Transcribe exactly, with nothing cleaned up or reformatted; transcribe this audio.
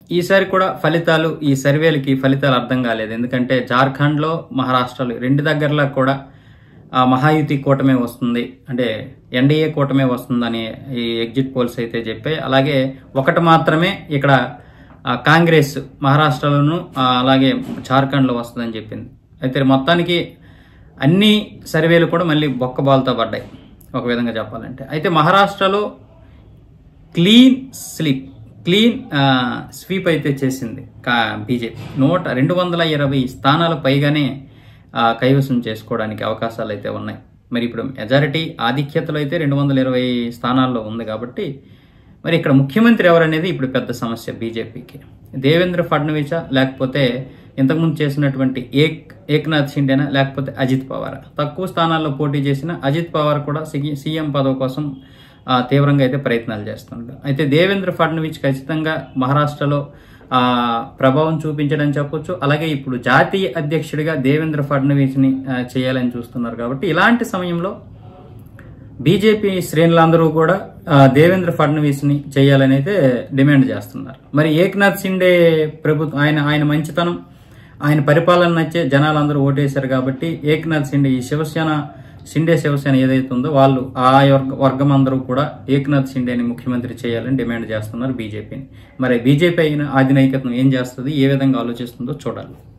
ఈసారి కూడా ఫలితాలు ఈ సర్వేలకి ఫలితాలు అర్థం కాలేదు. ఎందుకంటే జార్ఖండ్లో మహారాష్ట్రలో రెండు దగ్గరలో కూడా ఆ మహాయుతి కూటమే వస్తుంది, అంటే ఎన్డీఏ కూటమే వస్తుందని ఈ ఎగ్జిట్ పోల్స్ అయితే చెప్పాయి. అలాగే ఒకటి మాత్రమే ఇక్కడ కాంగ్రెస్ మహారాష్ట్రలోను అలాగే జార్ఖండ్లో వస్తుందని చెప్పింది. అయితే మొత్తానికి అన్ని సర్వేలు కూడా మళ్ళీ బొక్కబాల్తో పడ్డాయి ఒక విధంగా చెప్పాలంటే. అయితే మహారాష్ట్రలో క్లీన్ స్లీప్ క్లీన్ స్వీప్ అయితే చేసింది కా బీజేపీ. నూట రెండు వందల ఇరవై స్థానాలు పైగానే కైవసం చేసుకోవడానికి అవకాశాలు అయితే ఉన్నాయి. మరి ఇప్పుడు మెజారిటీ ఆధిక్యతలో అయితే రెండు వందల ఇరవై స్థానాల్లో ఉంది కాబట్టి మరి ఇక్కడ ముఖ్యమంత్రి ఎవరనేది ఇప్పుడు పెద్ద సమస్య బీజేపీకి. దేవేంద్ర ఫడ్నవీసా, లేకపోతే ఇంతకుముందు చేసినటువంటి ఏక్ ఏక్నాథ్ షిండేనా, లేకపోతే అజిత్ పవార్. తక్కువ స్థానాల్లో పోటీ చేసిన అజిత్ పవార్ కూడా సీఎం పదవి కోసం తీవ్రంగా అయితే ప్రయత్నాలు చేస్తున్నారు. అయితే దేవేంద్ర ఫడ్నవీస్ ఖచ్చితంగా మహారాష్ట్రలో ఆ ప్రభావం చూపించడం చెప్పొచ్చు. అలాగే ఇప్పుడు జాతీయ అధ్యక్షుడిగా దేవేంద్ర ఫడ్నవీస్ ని చేయాలని చూస్తున్నారు. కాబట్టి ఇలాంటి సమయంలో బీజేపీ శ్రేణులందరూ కూడా దేవేంద్ర ఫడ్నవీస్ ని చేయాలని అయితే డిమాండ్ చేస్తున్నారు. మరి ఏక్నాథ్ షిండే ప్రభుత్వం, ఆయన ఆయన మంచితనం, ఆయన పరిపాలన నచ్చే జనాలందరూ ఓటేశారు కాబట్టి ఏక్నాథ్ షిండే, ఈ శివసేన షిండే శివసేన ఏదైతే ఉందో వాళ్ళు ఆ వర్గం అందరూ కూడా ఏక్నాథ్ షిండేని ముఖ్యమంత్రి చేయాలని డిమాండ్ చేస్తున్నారు బీజేపీని. మరి బీజేపీ అయిన అధినాయకత్వం ఏం చేస్తుంది, ఏ విధంగా ఆలోచిస్తుందో చూడాలి.